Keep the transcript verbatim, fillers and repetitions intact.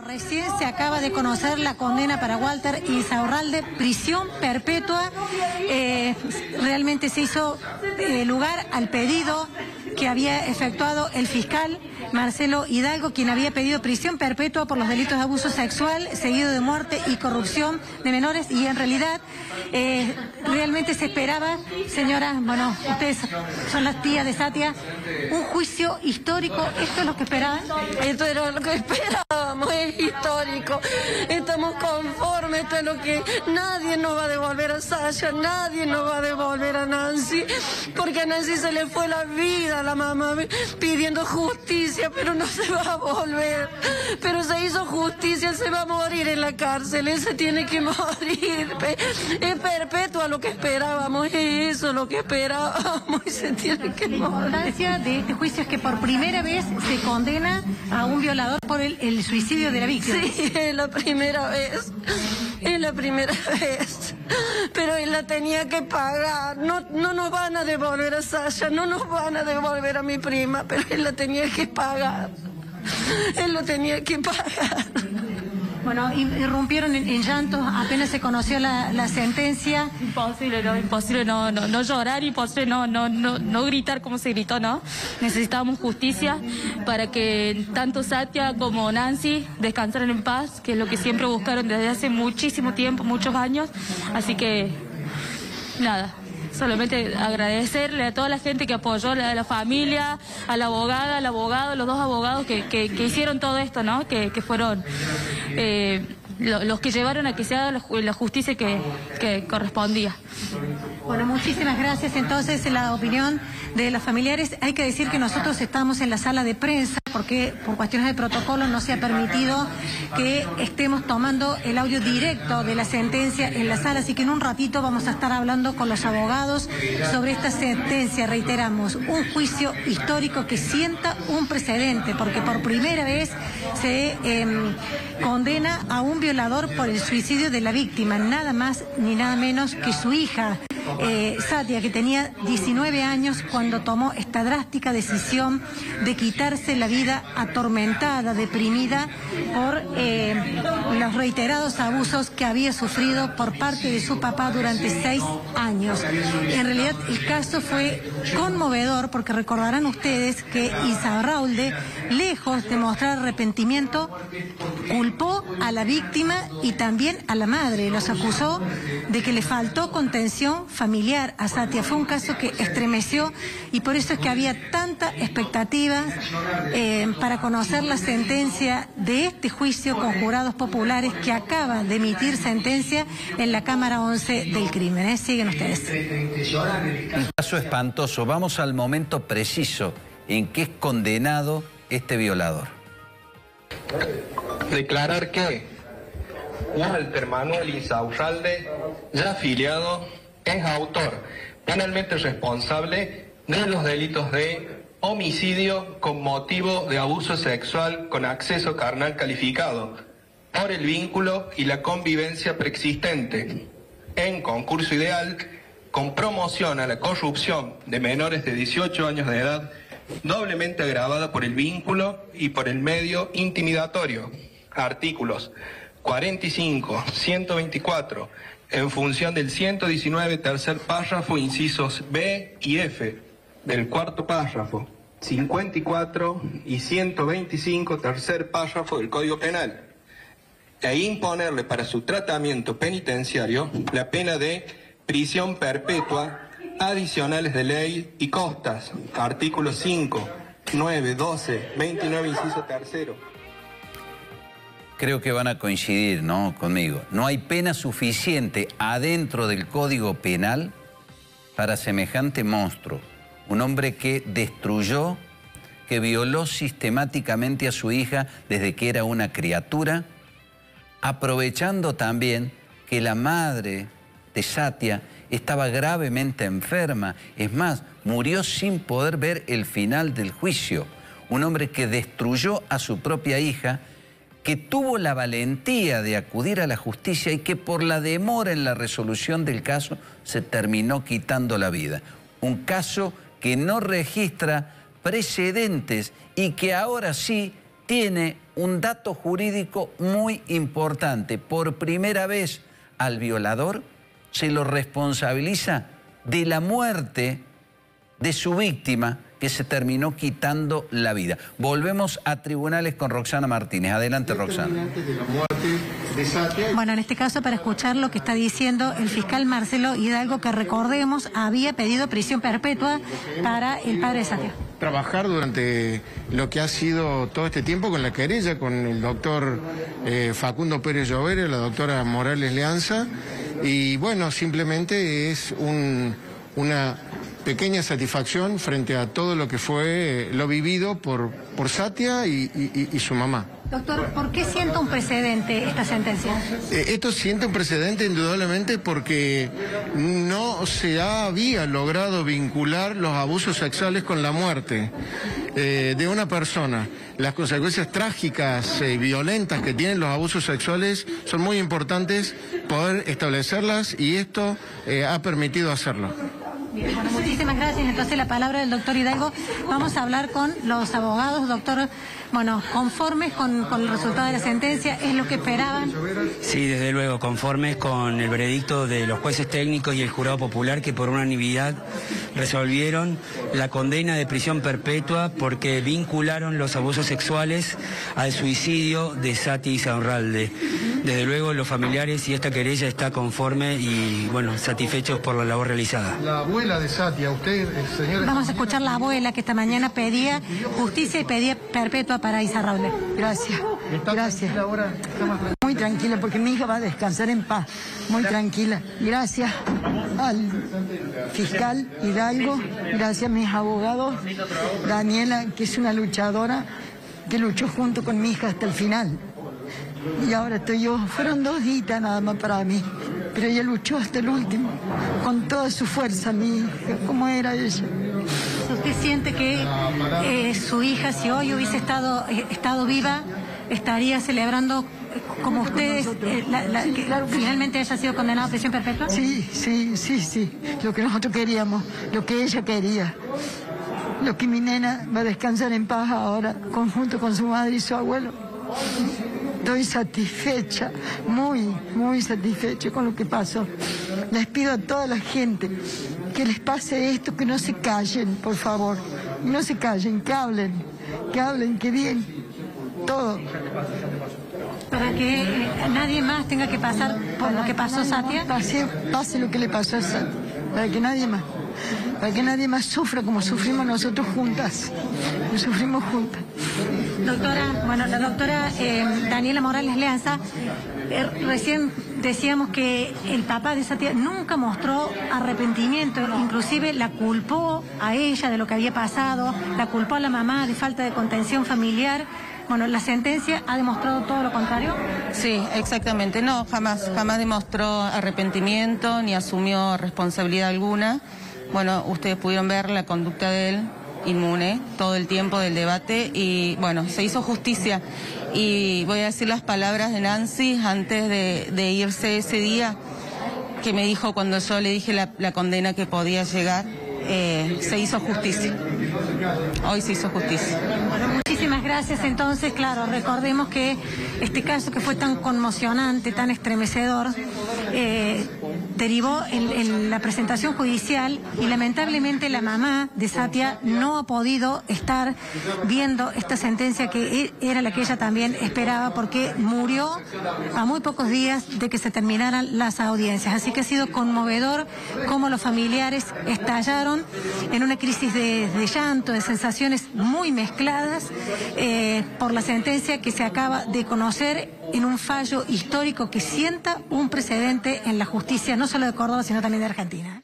Recién se acaba de conocer la condena para Walter Insaurralde, prisión perpetua. Eh, realmente se hizo eh, lugar al pedido que había efectuado el fiscal Marcelo Hidalgo, quien había pedido prisión perpetua por los delitos de abuso sexual, seguido de muerte y corrupción de menores, y en realidad eh, realmente se esperaba, señora, bueno, ustedes son las tías de Satia, un juicio histórico. ¿Esto es lo que esperaban? Esto era lo que esperábamos, es histórico. Estamos conformes, esto es lo que... Nadie nos va a devolver a Sasha, nadie nos va a devolver a Nancy, porque a Nancy se le fue la vida, la mamá pidiendo justicia, pero no se va a volver. Pero se hizo justicia, se va a morir en la cárcel, él se tiene que morir. Es perpetua lo que esperábamos, es eso lo que esperábamos, y se tiene que morir. La importancia de este juicio es que por primera vez se condena a un violador por el, el suicidio de la víctima. Sí, es la primera vez, es la primera vez, pero él la tenía que pagar. No, no nos van a devolver a Sasha, no nos van a devolver a mi prima, pero él la tenía que pagar, él lo tenía que pagar. Bueno, irrumpieron en, en llantos apenas se conoció la, la sentencia. Imposible, no, imposible no, no, no llorar, imposible no, no, no, no gritar como se gritó, ¿no? Necesitábamos justicia para que tanto Satia como Nancy descansaran en paz, que es lo que siempre buscaron desde hace muchísimo tiempo, muchos años. Así que, nada, solamente agradecerle a toda la gente que apoyó, a la, la familia, a la abogada, al abogado, a los dos abogados que, que, que hicieron todo esto, ¿no? Que, que fueron eh, lo, los que llevaron a que se haga la, la justicia que, que correspondía. Bueno, muchísimas gracias. Entonces, la opinión de los familiares. Hay que decir que nosotros estamos en la sala de prensa porque por cuestiones de protocolo no se ha permitido que estemos tomando el audio directo de la sentencia en la sala, así que en un ratito vamos a estar hablando con los abogados sobre esta sentencia. Reiteramos, un juicio histórico que sienta un precedente, porque por primera vez se eh, condena a un violador por el suicidio de la víctima, nada más ni nada menos que su hija. Eh, Satia, que tenía diecinueve años cuando tomó esta drástica decisión de quitarse la vida atormentada, deprimida por eh, los reiterados abusos que había sufrido por parte de su papá durante seis años. En realidad el caso fue conmovedor porque recordarán ustedes que Insaurralde, lejos de mostrar arrepentimiento, culpó a la víctima y también a la madre. Los acusó de que le faltó contención familiar a Satia. Fue un caso que estremeció y por eso es que había tanta expectativa eh, para conocer la sentencia de este juicio con jurados populares que acaba de emitir sentencia en la Cámara once del crimen. ¿eh? Siguen ustedes. Un caso espantoso. Vamos al momento preciso en que es condenado este violador. Declarar que Walter Manuel Insaurralde, ya afiliado, es autor penalmente responsable de los delitos de homicidio con motivo de abuso sexual con acceso carnal calificado por el vínculo y la convivencia preexistente en concurso ideal con promoción a la corrupción de menores de dieciocho años de edad, doblemente agravada por el vínculo y por el medio intimidatorio. Artículos cuarenta y cinco, ciento veinticuatro, en función del ciento diecinueve, tercer párrafo, incisos B y F, del cuarto párrafo, cincuenta y cuatro y ciento veinticinco, tercer párrafo del Código Penal, e imponerle para su tratamiento penitenciario la pena de prisión perpetua, adicionales de ley y costas, artículos cinco, nueve, doce, veintinueve, inciso tercero. Creo que van a coincidir, ¿no?, conmigo. No hay pena suficiente adentro del Código Penal para semejante monstruo. Un hombre que destruyó, que violó sistemáticamente a su hija desde que era una criatura, aprovechando también que la madre de Satia estaba gravemente enferma. Es más, murió sin poder ver el final del juicio. Un hombre que destruyó a su propia hija, que tuvo la valentía de acudir a la justicia y que por la demora en la resolución del caso se terminó quitando la vida. Un caso que no registra precedentes y que ahora sí tiene un dato jurídico muy importante. Por primera vez al violador se lo responsabiliza de la muerte de su víctima, que se terminó quitando la vida. Volvemos a tribunales con Roxana Martínez. Adelante, Roxana. Bueno, en este caso, para escuchar lo que está diciendo el fiscal Marcelo Hidalgo, que recordemos, había pedido prisión perpetua para el padre de Satia. Trabajar durante lo que ha sido todo este tiempo con la querella, con el doctor eh, Facundo Pérez Llovera, la doctora Morales Leanza, y bueno, simplemente es un, una pequeña satisfacción frente a todo lo que fue lo vivido por, por Satia y, y, y su mamá. Doctor, ¿por qué sienta un precedente esta sentencia? Eh, esto siente un precedente indudablemente porque no se había logrado vincular los abusos sexuales con la muerte eh, de una persona. Las consecuencias trágicas y eh, violentas que tienen los abusos sexuales son muy importantes poder establecerlas y esto eh, ha permitido hacerlo. Bien, bueno, muchísimas gracias. Entonces, la palabra del doctor Hidalgo. Vamos a hablar con los abogados, doctor. Bueno, conformes con, con el resultado de la sentencia, ¿es lo que esperaban? Sí, desde luego, conformes con el veredicto de los jueces técnicos y el jurado popular, que por unanimidad resolvieron la condena de prisión perpetua porque vincularon los abusos sexuales al suicidio de Satia Insaurralde. Desde luego, los familiares y esta querella está conforme y, bueno, satisfechos por la labor realizada. La abuela de Satia, usted, señora... Vamos a escuchar la abuela que esta mañana pedía justicia y pedía perpetua para Insaurralde. Gracias, gracias. Muy tranquila porque mi hija va a descansar en paz. Muy tranquila. Gracias al fiscal Hidalgo, gracias a mis abogados, Daniela, que es una luchadora, que luchó junto con mi hija hasta el final. Y ahora estoy yo. Fueron dos días nada más para mí, pero ella luchó hasta el último, con toda su fuerza, mi hija, como era ella. ¿Usted siente que eh, su hija, si hoy hubiese estado, eh, estado viva, estaría celebrando como ustedes, eh, la, la, que finalmente haya sido condenada a prisión perpetua? Sí, sí, sí, sí. Lo que nosotros queríamos, lo que ella quería. Lo que mi nena va a descansar en paz ahora, conjunto con su madre y su abuelo. Estoy satisfecha, muy, muy satisfecha con lo que pasó. Les pido a toda la gente que les pase esto, que no se callen, por favor. No se callen, que hablen, que hablen, que digan todo. Para que eh, nadie más tenga que pasar por lo que pasó Satia. Pase, pase lo que le pasó a Satia, para que nadie más, para que nadie más sufra como sufrimos nosotros juntas, que sufrimos juntas. Doctora, bueno, la doctora eh, Daniela Morales Leanza, eh, recién decíamos que el papá de Satia nunca mostró arrepentimiento, inclusive la culpó a ella de lo que había pasado, la culpó a la mamá de falta de contención familiar. Bueno, ¿la sentencia ha demostrado todo lo contrario? Sí, exactamente. No, jamás, jamás demostró arrepentimiento ni asumió responsabilidad alguna. Bueno, ustedes pudieron ver la conducta de él, inmune, todo el tiempo del debate y, bueno, se hizo justicia. Y voy a decir las palabras de Nancy antes de, de irse ese día, que me dijo cuando yo le dije la, la condena que podía llegar, eh, se hizo justicia. Hoy se hizo justicia. Bueno, muchísimas gracias. Entonces, claro, recordemos que este caso que fue tan conmocionante, tan estremecedor, eh, derivó en, en la presentación judicial y lamentablemente la mamá de Satia no ha podido estar viendo esta sentencia que era la que ella también esperaba porque murió a muy pocos días de que se terminaran las audiencias. Así que ha sido conmovedor cómo los familiares estallaron en una crisis de, de llanto, de sensaciones muy mezcladas eh, por la sentencia que se acaba de conocer en un fallo histórico que sienta un precedente en la justicia, no solo de Córdoba, sino también de Argentina.